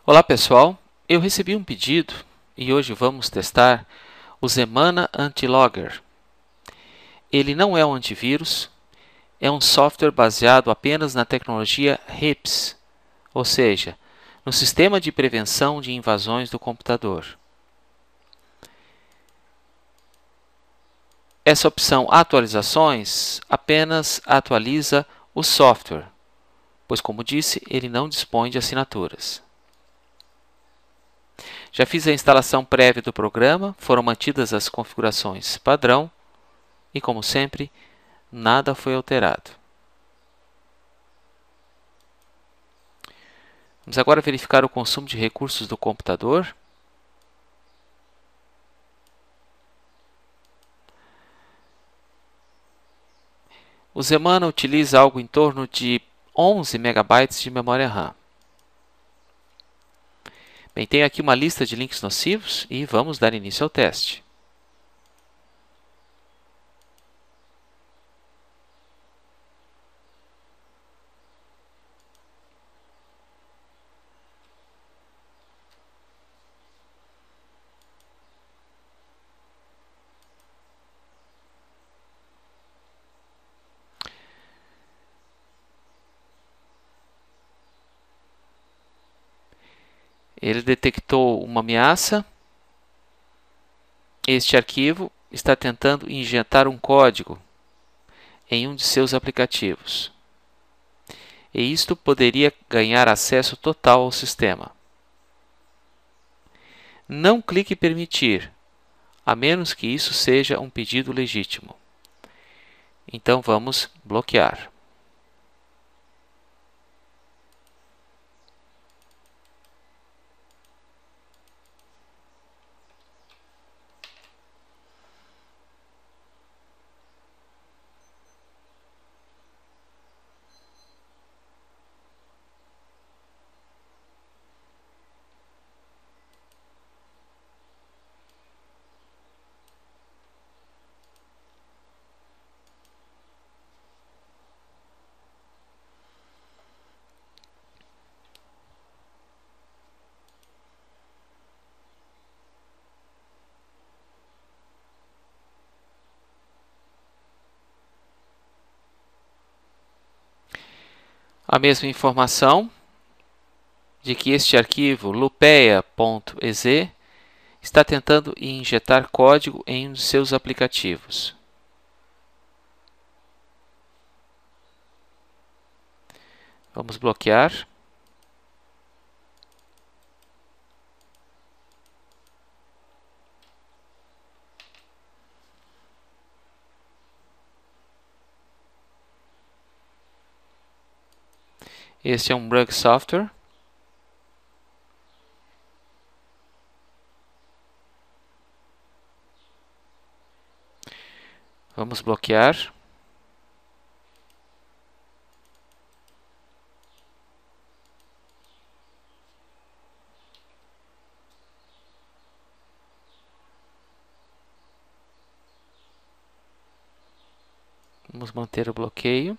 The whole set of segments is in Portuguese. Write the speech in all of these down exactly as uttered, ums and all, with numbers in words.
Olá pessoal, eu recebi um pedido e hoje vamos testar o Zemana Anti-Logger. Ele não é um antivírus, é um software baseado apenas na tecnologia RIPS, ou seja, no Sistema de Prevenção de Invasões do Computador. Essa opção Atualizações apenas atualiza o software, pois, como disse, ele não dispõe de assinaturas. Já fiz a instalação prévia do programa, foram mantidas as configurações padrão e, como sempre, nada foi alterado. Vamos agora verificar o consumo de recursos do computador. O Zemana utiliza algo em torno de onze megabytes de memória RAM. Bem, tenho aqui uma lista de links nocivos e vamos dar início ao teste. Ele detectou uma ameaça. Este arquivo está tentando injetar um código em um de seus aplicativos. E isto poderia ganhar acesso total ao sistema. Não clique em permitir, a menos que isso seja um pedido legítimo. Então vamos bloquear. A mesma informação de que este arquivo lupeia.exe está tentando injetar código em um de seus aplicativos. Vamos bloquear. Este é um bug software. Vamos bloquear. Vamos manter o bloqueio.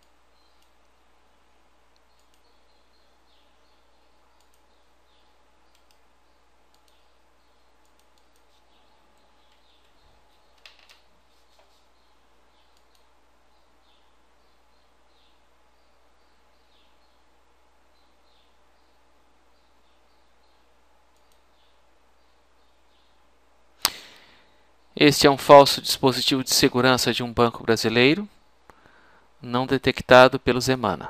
Este é um falso dispositivo de segurança de um banco brasileiro, não detectado pelo Zemana.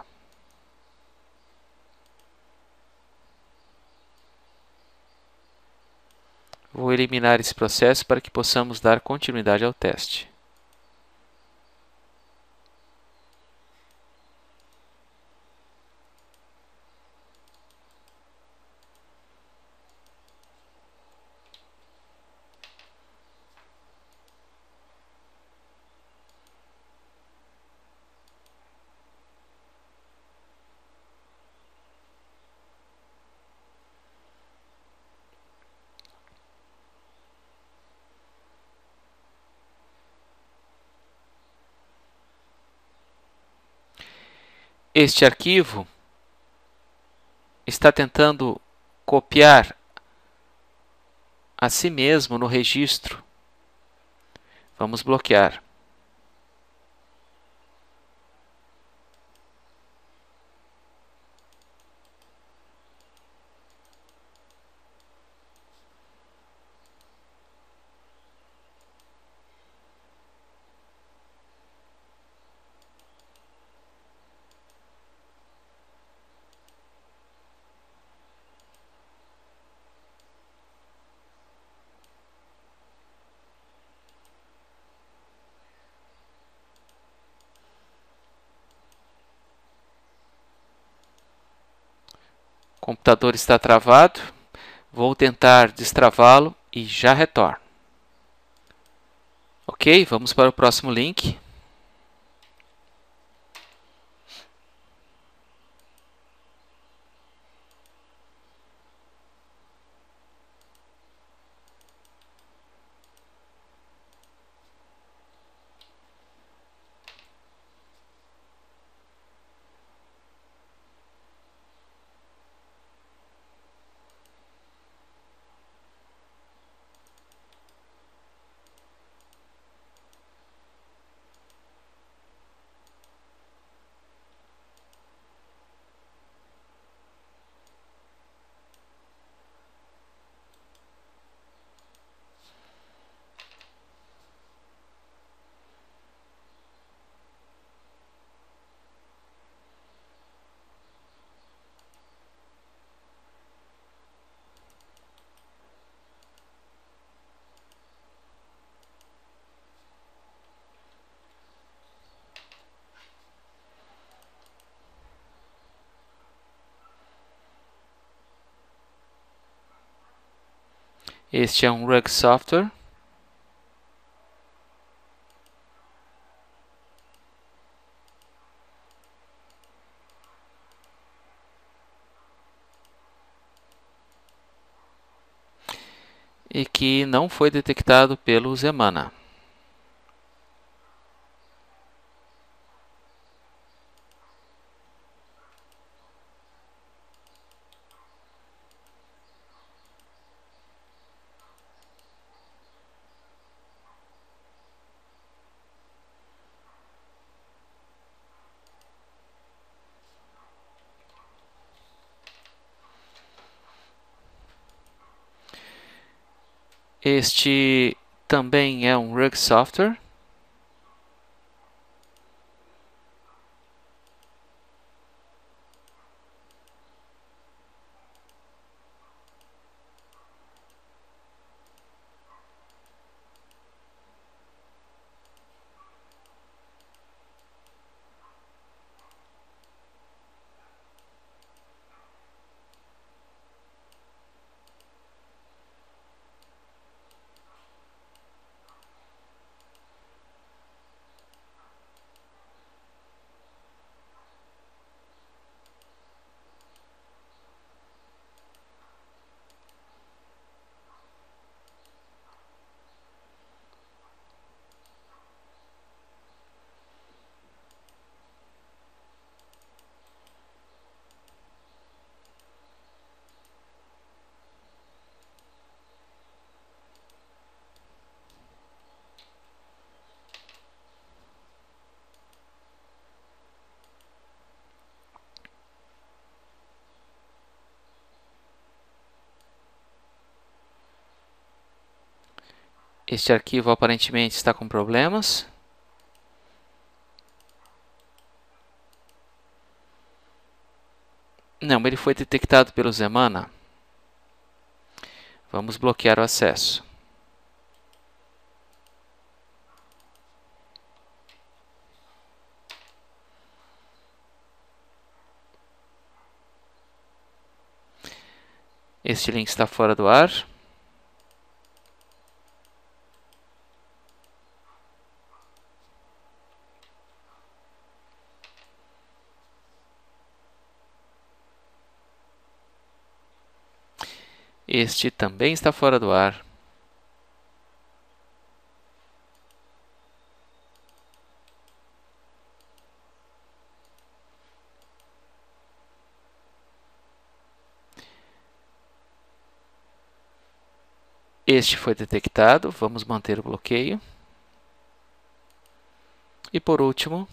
Vou eliminar esse processo para que possamos dar continuidade ao teste. Este arquivo está tentando copiar a si mesmo no registro. Vamos bloquear. O computador está travado. Vou tentar destravá-lo e já retorno. Ok, vamos para o próximo link. Este é um Rug Software. E que não foi detectado pelo Zemana. Este também é um Rug Software. Este arquivo aparentemente está com problemas. Não, ele foi detectado pelo Zemana. Vamos bloquear o acesso. Este link está fora do ar. Este também está fora do ar. Este foi detectado, vamos manter o bloqueio. E por último,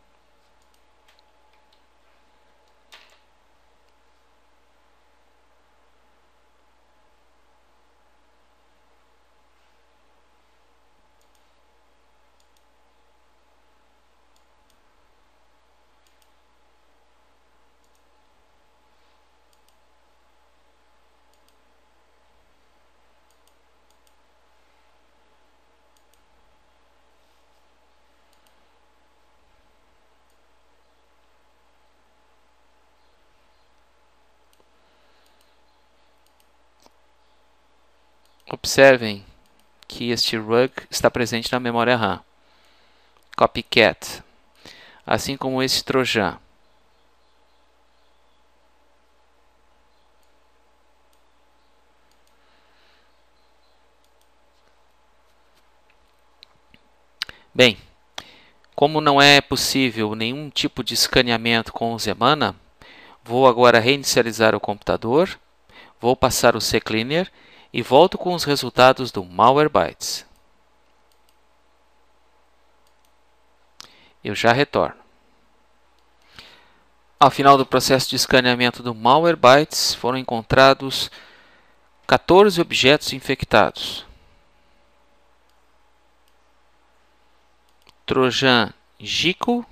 observem que este rug está presente na memória RAM. Copycat, assim como esse trojan. Bem, como não é possível nenhum tipo de escaneamento com o Zemana, vou agora reinicializar o computador, vou passar o CCleaner e volto com os resultados do Malwarebytes. Eu já retorno. Ao final do processo de escaneamento do Malwarebytes, foram encontrados quatorze objetos infectados. Trojan Gico,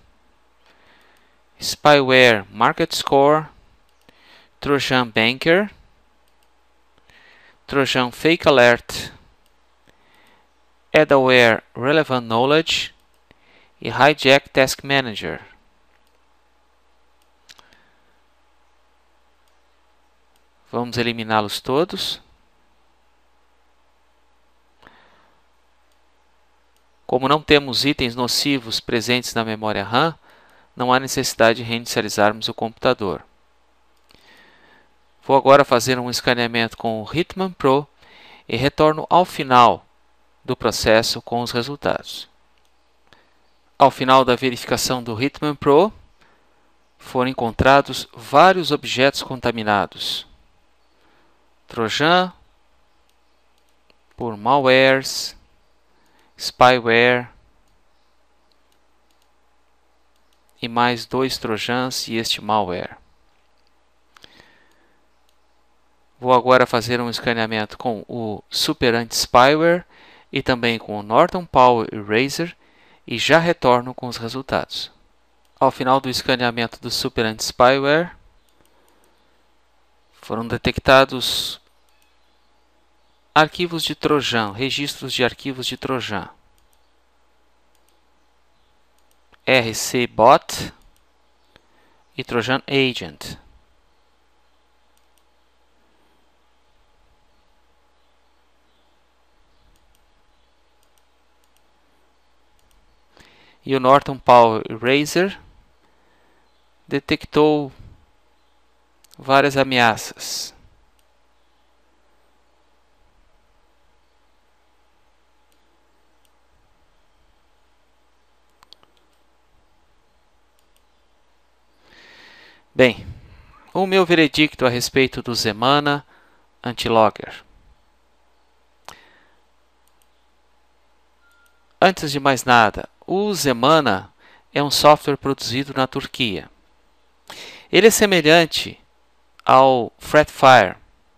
Spyware Market Score, Trojan Banker, Trojan Fake Alert, Adaware Relevant Knowledge e Hijack Task Manager. Vamos eliminá-los todos. Como não temos itens nocivos presentes na memória RAM, não há necessidade de reinicializarmos o computador. Vou agora fazer um escaneamento com o Hitman Pro e retorno ao final do processo com os resultados. Ao final da verificação do Hitman Pro, foram encontrados vários objetos contaminados. Trojan, por malwares, spyware e mais dois trojans e este malware. Vou agora fazer um escaneamento com o Super Anti-Spyware e também com o Norton Power Eraser e já retorno com os resultados. Ao final do escaneamento do Super Anti-Spyware, foram detectados arquivos de Trojan, registros de arquivos de Trojan. R C Bot e Trojan Agent. E o Norton Power Eraser detectou várias ameaças. Bem, o meu veredicto a respeito do Zemana Anti-Logger. Antes de mais nada, o Zemana é um software produzido na Turquia. Ele é semelhante ao Threatfire.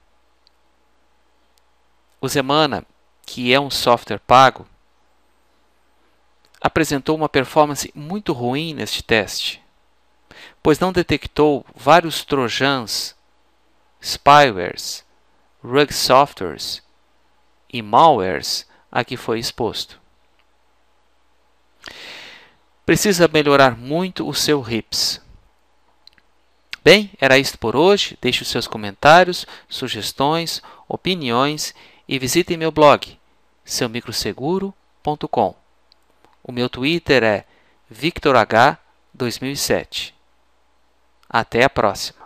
O Zemana, que é um software pago, apresentou uma performance muito ruim neste teste, pois não detectou vários trojans, spywares, rug softwares e malwares a que foi exposto. Precisa melhorar muito o seu R I P S. Bem, era isto por hoje. Deixe os seus comentários, sugestões, opiniões e visitem meu blog, seu microseguro ponto com. O meu Twitter é victor h dois mil e sete. Até a próxima!